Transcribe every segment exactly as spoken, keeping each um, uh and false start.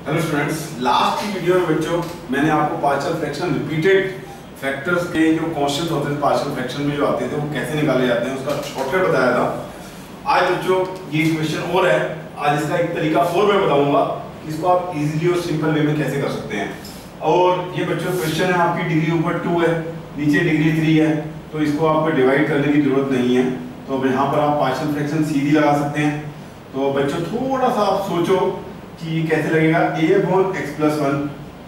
Hello students, last की video में बच्चों मैंने आपको पार्शियल फ्रैक्शन रिपीटेड फैक्टर्स के जो क्वेश्चंस होते थे पार्शियल फ्रैक्शन में जो आते थे वो कैसे निकाले जाते हैं उसका शॉर्टकट बताया था। आज बच्चों ये क्वेश्चन और है, आज इसका एक तरीका और मैं बताऊंगा कि इसको आप इजीली और सिंपल वे में कैसे कर सकते हैं। और ये बच्चों क्वेश्चन है, आपकी डिग्री ऊपर टू है, नीचे डिग्री थ्री है, तो इसको आपको डिवाइड करने की जरूरत नहीं है। तो यहाँ पर आप पार्शियल फ्रैक्शन सीधी लगा सकते हैं। तो बच्चों थोड़ा सा आप सोचो कि ये कैसे लगेगा। a upon X plus one,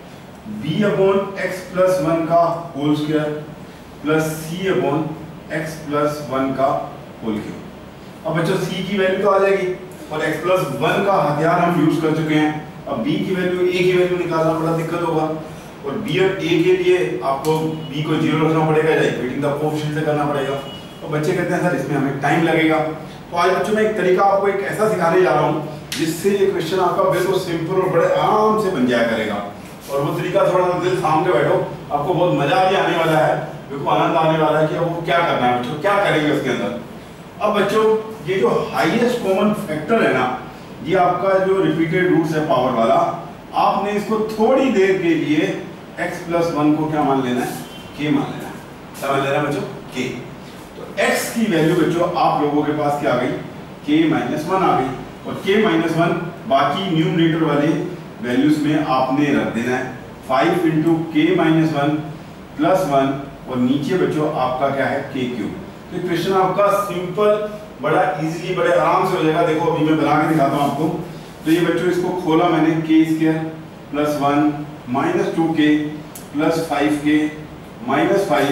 B upon X plus one का whole square plus C upon X plus one का होल क्यूब। अब बच्चों c की वैल्यू तो आ जाएगी और x प्लस वन का हथियार हम यूज कर चुके हैं। अब b की वैल्यू a की वैल्यू निकालना बड़ा दिक्कत होगा और b और a के लिए आपको b को जीरो रखना पड़ेगा या इक्वेटिंग द कोएफिशिएंट से करना पड़ेगा। तो बच्चे कहते हैं सर इसमें हमें टाइम लगेगा। तो आज बच्चों मैं एक तरीका आपको एक ऐसा सिखाने जा रहा हूँ जिससे ये क्वेश्चन आपका बिल्कुल सिंपल और बड़े आराम से बन जाया करेगा। और वो तरीका थोड़ा दिल थाम के बैठो, आपको बहुत मजा भी आने वाला है, बिल्कुल आनंद आने वाला है कि अब वो क्या करना है बच्चों, क्या करेंगे उसके अंदर। अब बच्चों ये जो हाईएस्ट कॉमन फैक्टर है ना, ये आपका जो रिपीटेड रूट्स है पावर वाला, आपने इसको थोड़ी देर के लिए x प्लस वन को क्या मान लेना है, k मान लेना है। क्या मान लेना है बच्चों, k। तो x की वैल्यू बच्चों आप लोगों के पास क्या आ गई, k माइनस वन आ गई और k माइनस वन बाकी न्यूमरेटर वाले वैल्यूज में आपने रख देना है। Five into K minus one plus one और नीचे बच्चों आपका क्या है, k क्यूब। तो क्वेश्चन आपका सिंपल, बड़ा इजीली, बड़े आराम से हो जाएगा। देखो अभी मैं बना के दिखाता हूँ आपको। तो ये बच्चों इसको खोला मैंने, K square plus one minus two K plus five K minus five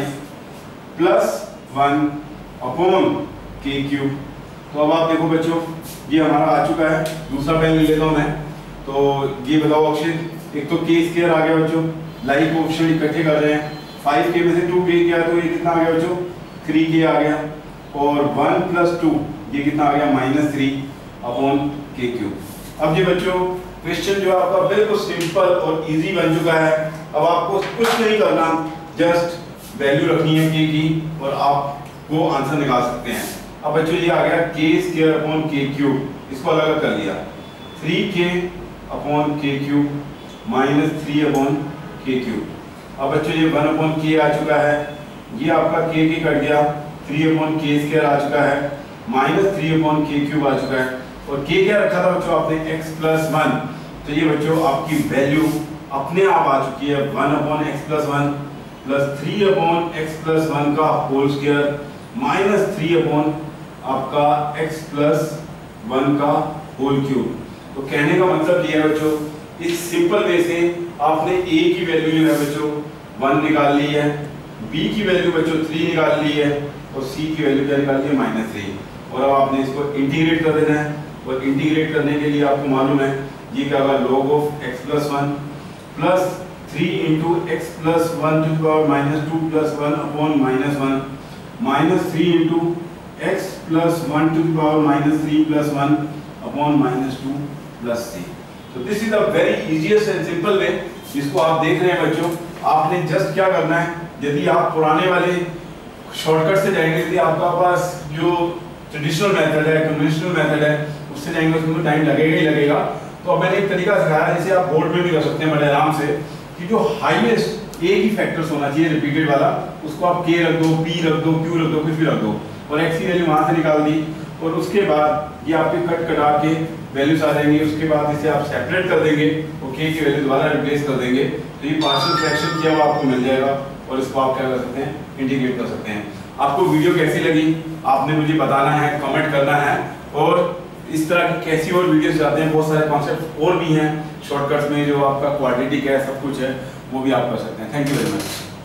plus one upon K cube. तो अब आप देखो बच्चों ये हमारा आ चुका है। दूसरा पेन ले लेता हूँ मैं। तो ये बताओ ऑप्शन, एक तो के स्क्वायर आ गया बच्चों, लाइक ऑप्शन इकट्ठे कर रहे हैं। फाइव के में से टू के किया तो ये कितना आ गया बच्चों, थ्री के आ गया और वन प्लस टू ये कितना आ गया, minus three upon K cube. अब ये बच्चों क्वेश्चन जो आपका बिल्कुल सिंपल और इजी बन चुका है। अब आपको कुछ नहीं करना, जस्ट वैल्यू रखनी है के की और आप वो आंसर निकाल सकते हैं। अब बच्चों ये आ गया के स्क्वायर अपॉन के क्यूब, इसको अलग अलग कर लिया, three K upon K cube minus three upon K cube. अब बच्चों ये वन अपॉन के आ चुका है, ये आपका के के कट गया, थ्री अपॉन के स्क्वायर आ चुका है, minus three upon K cube आ चुका है और के क्या रखा था बच्चों आपने, x प्लस वन। तो ये बच्चों आपकी वैल्यू अपने आप आ चुकी है, one upon X plus one plus three upon X plus one का whole square minus three upon आपका x प्लस वन का होल क्यूब। तो कहने का मतलब ये है बच्चों, इस सिंपल वे से आपने a की वैल्यू जो है बच्चों वन निकाल ली है, b की वैल्यू बच्चों थ्री निकाल ली है और c की वैल्यू क्या निकाल ली है, माइनस थ्री। और अब आपने इसको इंटीग्रेट कर देना है और इंटीग्रेट करने के लिए आपको मालूम है ये क्या होगा, log of x plus one plus three into X plus one to power minus two plus one upon minus one minus three into X plus one to power minus three plus one upon minus two plus three. तो this is a very easiest and simple way जिसको आप देख रहे हैं बच्चों। आपने just क्या करना है, यदि आप पुराने वाले शॉर्टकट से जाएंगे, यदि आपका पास जो ट्रेडिशनल मेथड है, कन्वेंशनल मेथड है, उससे जाएंगे उसमें टाइम लगेगा ही लगेगा। तो अब मैंने एक तरीका सिखाया जिसे आप बोर्ड में भी कर सकते हैं बड़े आराम से, कि जो हाईएस्ट ए की फैक्टर्स होना चाहिए रिपीटेड वाला, उसको आप के रख दो, पी रख दो, क्यू रख दो, कुछ भी रख दो और एक्स की वैल्यू वहां से निकाल दी और उसके बाद ये आपके कट कटा के वैल्यूज आ जाएंगे। उसके बाद इसे आप सेपरेट कर देंगे और के की वैल्यू दोबारा रिप्लेस कर देंगे, तो ये पार्शियल फ्रैक्शन किया हुआ आपको मिल जाएगा और इसको आप क्या कर सकते हैं, इंटीग्रेट कर सकते हैं। आपको वीडियो कैसी लगी आपने मुझे बताना है, कमेंट करना है। और इस तरह की कैसी और वीडियोस आते हैं, बहुत सारे कॉन्सेप्ट और भी हैं शॉर्टकट्स में, जो आपका क्वाड्रेटिक है, सब कुछ है, वो भी आप कर सकते हैं। Thank you very much.